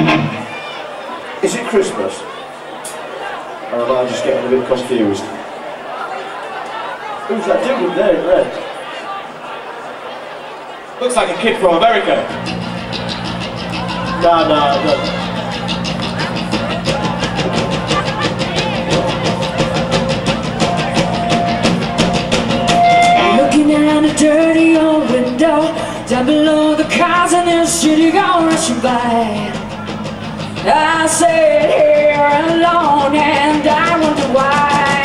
Is it Christmas? Or am I just getting a bit confused? Who's that dude there in red? Looks like a kid from America. No. Looking out a dirty old window, down below the cars in this city go rushing by. I sit here alone and I wonder why.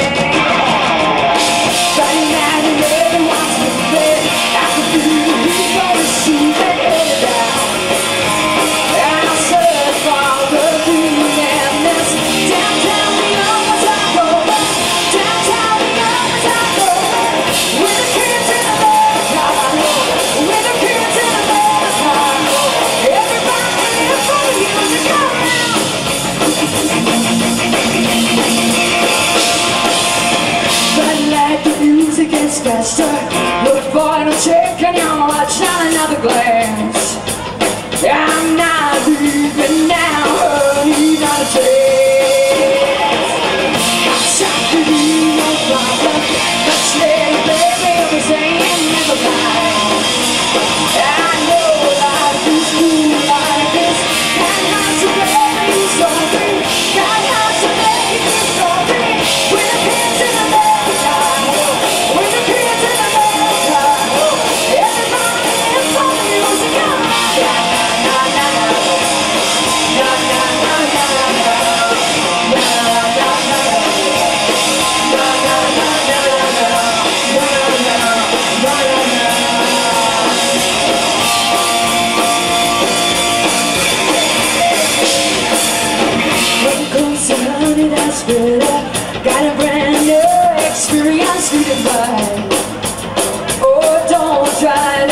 Friday night and everyone's in bed, I could be the hero to see their head down. I search for the dream and this downtown the always I go. Downtown the always I go. With the kids in the bed, with the kids in the bed, everybody live for the music around. But like the music gets faster, look for the check and you're watching on another glass. I'm not leaving now, honey, not a chance. I'm shocked to be no problem, but steady, baby, everything never mind. I know life is cool like this, got lots of baby story, got lots of baby story. With the kids in the bed, with the kids in the bed, everybody lives for the music. Got a brand new experience to divide. Oh, don't try